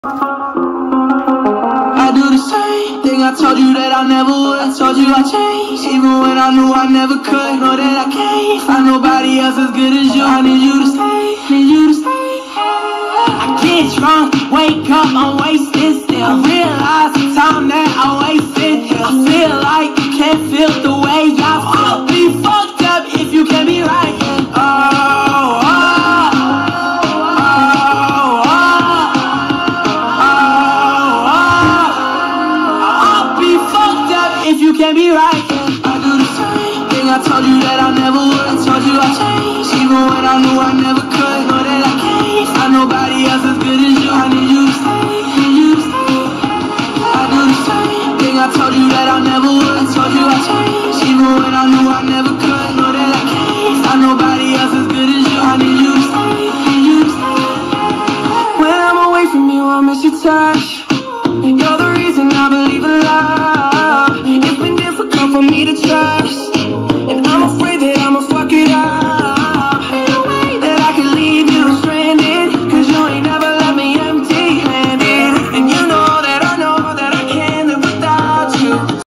I do the same thing I told you that I never would. I told you I changed, even when I knew I never could. Know that I can't find nobody else as good as you. I need you to stay, need you to stay. I get drunk, wake up, I'm wasted still. I realize the time that I wasted. I feel like you can't feel the way I feel. I'll be fucked up if you can't be right. You can't be right. I do the same thing I told you that I never would. I told you I changed, even when I knew I never could. Know that I can't find nobody else as good as you. I need you to stay, need you to stay. I do the same thing I told you that I never would. I told you I changed, even when I knew I never could. Know that I can't find nobody else as good as you. I need you to stay, need you to stay. When I'm away from you, I miss your touch. You're